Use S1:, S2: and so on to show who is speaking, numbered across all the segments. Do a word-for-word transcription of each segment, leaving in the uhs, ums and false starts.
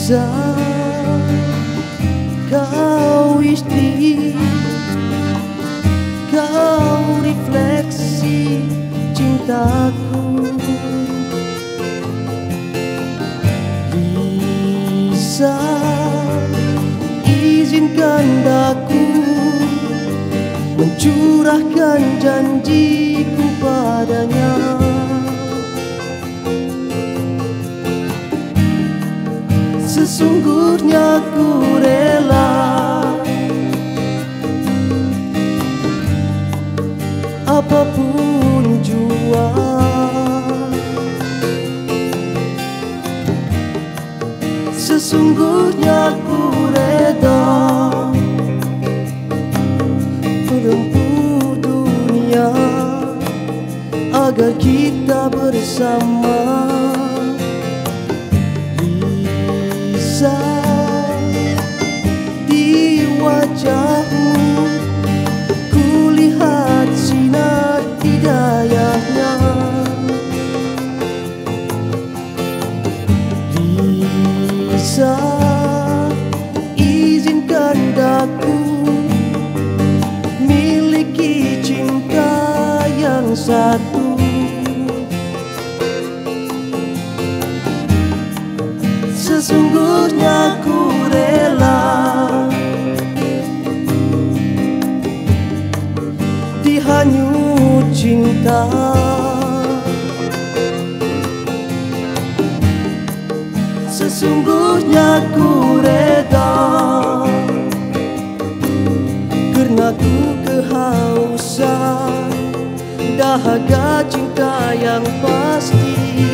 S1: Bisa kau istri, kau refleksi cintaku. Bisa izinkan daku mencurahkan janjiku padanya. Sesungguhnya ku rela apapun jua, sesungguhnya ku reda menempuh dunia agar kita bersama. Bisa di wajahmu kulihat sinar hidayahnya. Bisa izinkan daku miliki cinta yang satu. Sesungguhnya ku rela dihanyut cinta. Sesungguhnya ku reda karena ku kehausan dahaga cinta yang pasti.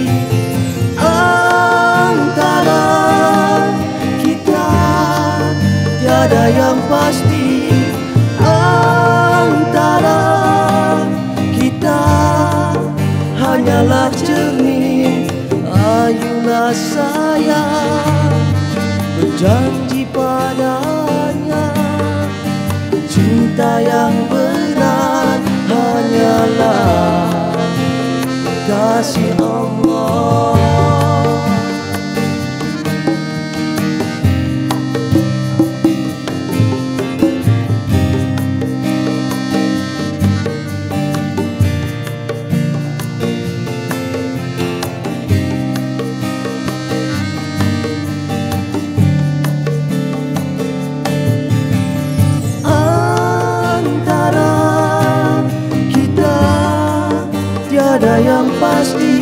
S1: Antara kita tiada yang pasti, antara kita hanyalah cermin. Ayolah sayang berjanji padanya, cinta yang benar hanyalah kasih Allah. Tiada yang pasti,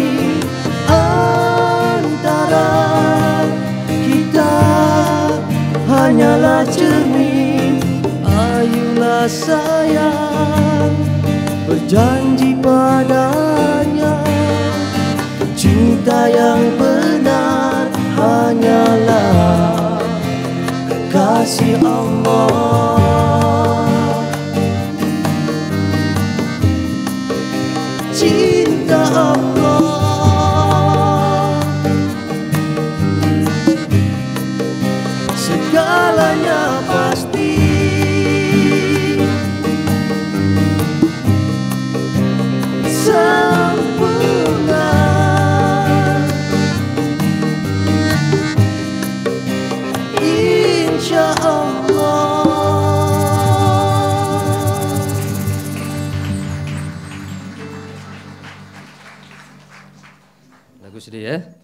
S1: antara kita hanyalah cermin. Ayolah sayang berjanji padanya, cinta yang benar hanyalah kasih Allah. Cinta Allah segalanya pasti. Sempurna insya Allah. Lagu sedih ya.